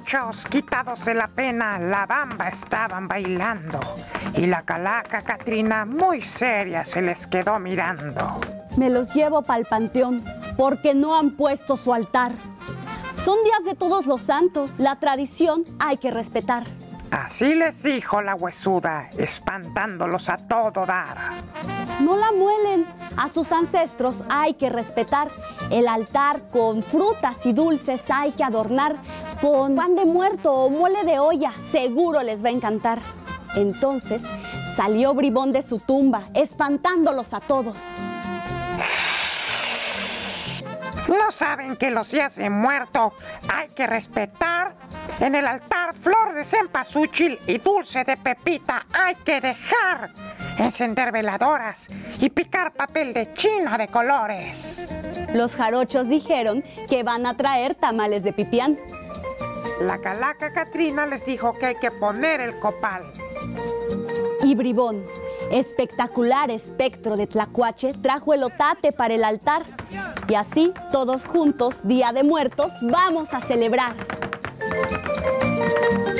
jarochos, quitados de la pena, la bamba estaban bailando. Y la calaca Catrina muy seria se les quedó mirando. Me los llevo pa'l panteón, porque no han puesto su altar. Son días de todos los santos, la tradición hay que respetar. Así les dijo la huesuda, espantándolos a todo dar. No la muelen, a sus ancestros hay que respetar. El altar con frutas y dulces hay que adornar. Con pan de muerto o mole de olla, seguro les va a encantar. Entonces salió Bribón de su tumba, espantándolos a todos. ¿No saben que los días de muerto hay que respetar? En el altar flor de cempasúchil y dulce de pepita hay que dejar. Encender veladoras y picar papel de China de colores. Los jarochos dijeron que van a traer tamales de pipián. La calaca Catrina les dijo que hay que poner el copal. Y Bribón, espectacular espectro de tlacuache, trajo el otate para el altar. Y así, todos juntos, Día de Muertos, vamos a celebrar.